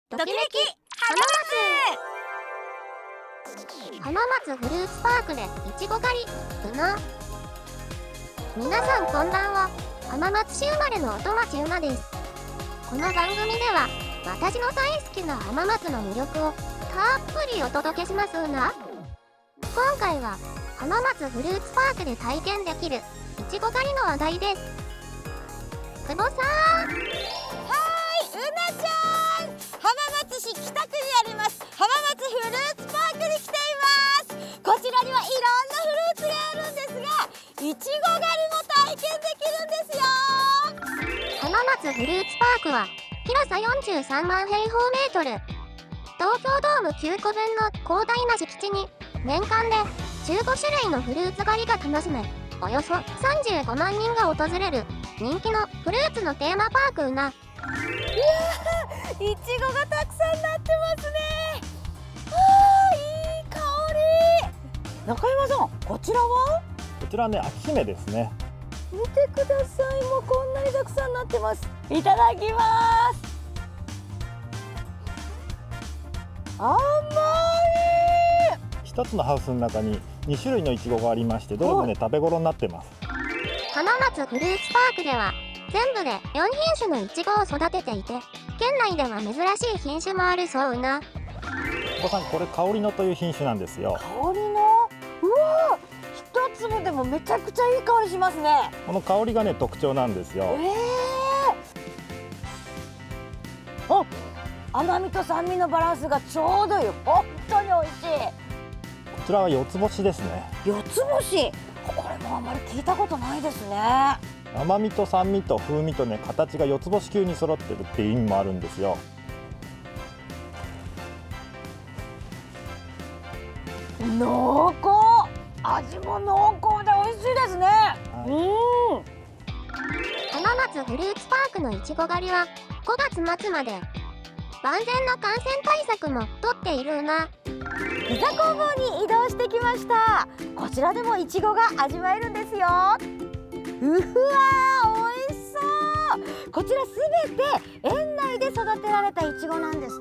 ときめき浜松フルーツパークでいちご狩りうな。皆さんこんばんは。浜松市生まれの音町うなです。この番組では私の大好きな浜松の魅力をたっぷりお届けしますうな。今回は浜松フルーツパークで体験できるいちご狩りの話題です。久保さん。 うなちゃん、浜松市北区にあります浜松フルーツパークに来ています。こちらにはいろんなフルーツがあるんですが、いちご狩りも体験できるんですよ。 浜松フルーツパークは広さ43万平方メートル、東京ドーム9個分の広大な敷地に年間で15種類のフルーツ狩りが楽しめ、およそ35万人が訪れる人気のフルーツのテーマパークうな。 いちごがたくさんなってますね。いい香り。中山さん、こちらは？ こちらね、秋姫ですね。 見てください、もうこんなにたくさんなってます。いただきます。甘い。 一つのハウスの中に2種類のイチゴがありまして、どれもね食べ頃になってます。 浜松フルーツパークでは全部で4品種のイチゴを育てていて、県内では珍しい品種もあるそうな。 お子さん、これ香りのという品種なんですよ。 香りの、うわ、一粒でもめちゃくちゃいい香りしますね。 この香りがね特徴なんですよ。 甘みと酸味のバランスがちょうどいい。本当に美味しい。 こちらは四つ星ですね。 四つ星、これもあまり聞いたことないですね。 甘みと酸味と風味とね、形が四つ星級に揃ってるっていう意味もあるんですよ。 濃厚、味も濃厚で美味しいですね。 浜松フルーツパークのいちご狩りは5月末まで。万全の感染対策もとっているな。 ピザ工房に移動してきました。こちらでもいちごが味わえるんですよ。うわー、美味しそう。こちらすべて園内で育てられたいちごなんですって。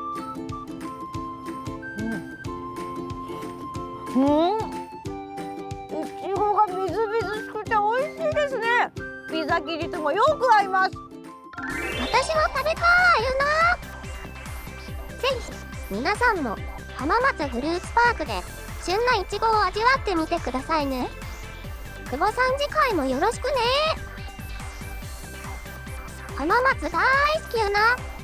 いちごがみずみずしくて美味しいですね。ピザ生地ともよく合います。 私も食べたいよな。ぜひ皆さんも浜松フルーツパークで旬ないちごを味わってみてくださいね。久保さん、次回もよろしくね。浜松大好きよな。